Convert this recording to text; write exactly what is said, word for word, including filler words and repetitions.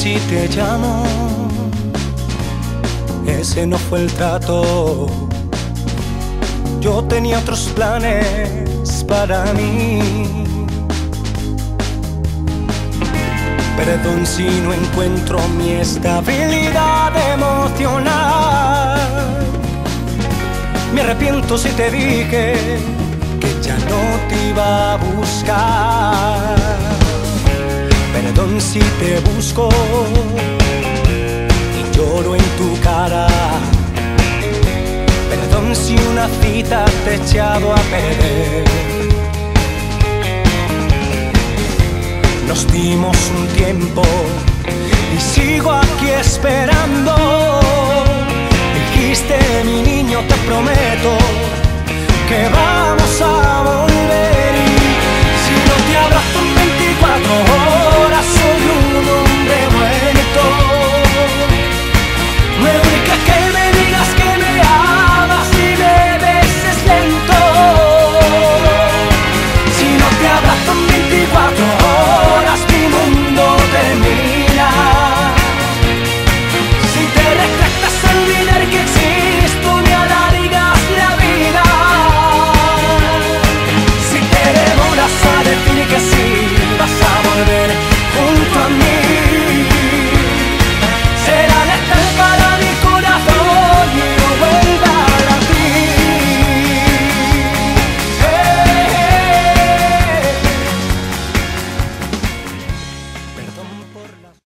si te llamo, ese no fue el trato. Yo tenía otros planes para mí. Perdón si no encuentro mi estabilidad emocional. Me arrepiento si te dije que ya no te iba a buscar. Perdón si te busco y lloro en tu cara. Perdón si una cita te he echado a perder. Nos dimos un tiempo y sigo aquí esperando. Dijiste, mi niño, te prometo que va